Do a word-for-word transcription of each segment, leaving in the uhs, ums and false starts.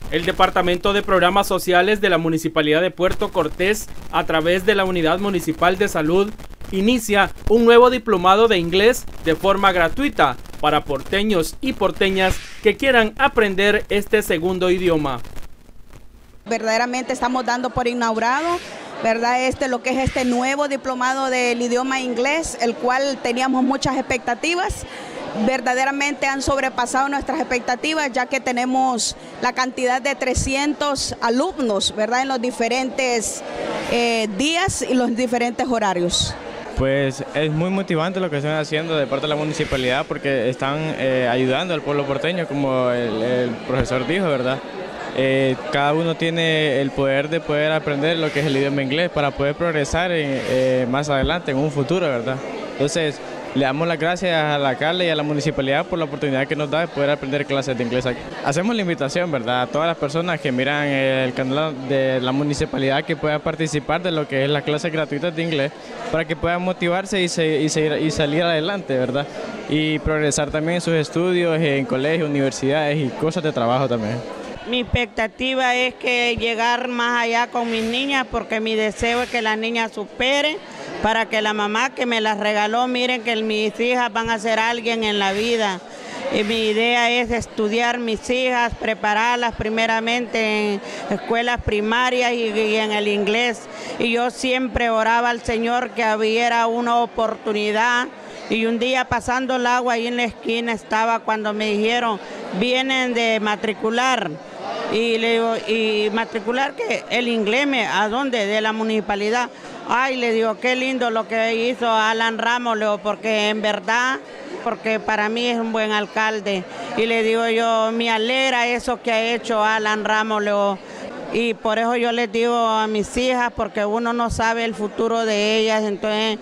El Departamento de Programas Sociales de la Municipalidad de Puerto Cortés, a través de la Unidad Municipal de Salud, inicia un nuevo diplomado de inglés de forma gratuita para porteños y porteñas que quieran aprender este segundo idioma. Verdaderamente estamos dando por inaugurado, ¿verdad? Este, lo que es este nuevo diplomado del idioma inglés, el cual teníamos muchas expectativas. Verdaderamente han sobrepasado nuestras expectativas, ya que tenemos la cantidad de trescientos alumnos, ¿verdad? En los diferentes eh, días y los diferentes horarios. Pues es muy motivante lo que están haciendo de parte de la municipalidad, porque están eh, ayudando al pueblo porteño, como el, el profesor dijo, ¿verdad? Eh, cada uno tiene el poder de poder aprender lo que es el idioma inglés para poder progresar en, eh, más adelante, en un futuro, ¿verdad? Entonces, le damos las gracias al alcalde y a la municipalidad por la oportunidad que nos da de poder aprender clases de inglés aquí. Hacemos la invitación, ¿verdad?, a todas las personas que miran el canal de la municipalidad que puedan participar de lo que es las clases gratuitas de inglés para que puedan motivarse y, se, y, seguir, y salir adelante, ¿verdad? Y progresar también en sus estudios, en colegios, universidades y cosas de trabajo también. Mi expectativa es que llegar más allá con mis niñas, porque mi deseo es que las niñas superen, para que la mamá que me las regaló, miren que mis hijas van a ser alguien en la vida. Y mi idea es estudiar mis hijas, prepararlas primeramente en escuelas primarias y, y en el inglés. Y yo siempre oraba al Señor que hubiera una oportunidad. Y un día pasando el agua ahí en la esquina estaba cuando me dijeron, vienen de matricular. Y le digo, ¿y matricular qué? El inglés, me, ¿a dónde? De la municipalidad. Ay, le digo, qué lindo lo que hizo Alan Ramos, le digo, porque en verdad, porque para mí es un buen alcalde. Y le digo yo, me alegra eso que ha hecho Alan Ramos, le digo, y por eso yo les digo a mis hijas, porque uno no sabe el futuro de ellas, entonces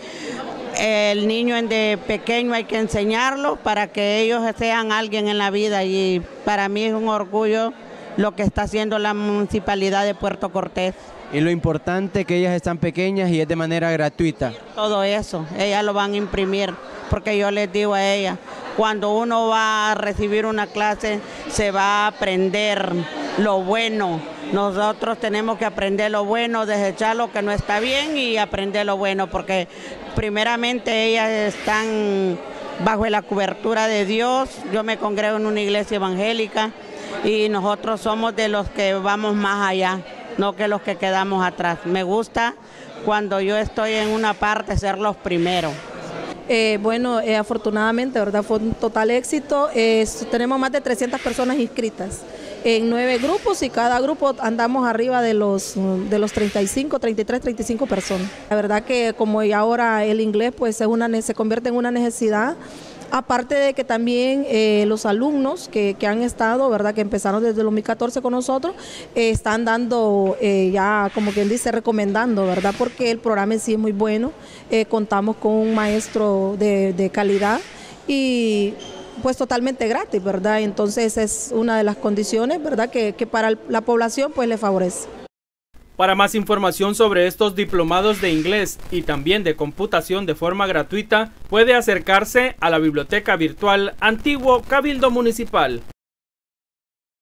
el niño de pequeño hay que enseñarlo para que ellos sean alguien en la vida, y para mí es un orgullo lo que está haciendo la Municipalidad de Puerto Cortés. Y lo importante que ellas están pequeñas y es de manera gratuita. Todo eso, ellas lo van a imprimir, porque yo les digo a ellas, cuando uno va a recibir una clase, se va a aprender lo bueno. Nosotros tenemos que aprender lo bueno, desechar lo que no está bien y aprender lo bueno, porque primeramente ellas están bajo la cobertura de Dios. Yo me congrego en una iglesia evangélica y nosotros somos de los que vamos más allá, no que los que quedamos atrás. Me gusta cuando yo estoy en una parte ser los primeros. Eh, bueno, eh, afortunadamente, ¿verdad? Fue un total éxito. Eh, tenemos más de trescientas personas inscritas en nueve grupos y cada grupo andamos arriba de los, de los treinta y cinco, treinta y tres, treinta y cinco personas. La verdad que como ya ahora el inglés pues es una, se convierte en una necesidad. Aparte de que también eh, los alumnos que, que han estado, ¿verdad?, que empezaron desde el dos mil catorce con nosotros, eh, están dando eh, ya, como quien dice, recomendando, ¿verdad?, porque el programa en sí es muy bueno, eh, contamos con un maestro de, de calidad y pues totalmente gratis, ¿verdad? Entonces es una de las condiciones, ¿verdad?, que, que para la población pues le favorece. Para más información sobre estos diplomados de inglés y también de computación de forma gratuita, puede acercarse a la biblioteca virtual Antiguo Cabildo Municipal.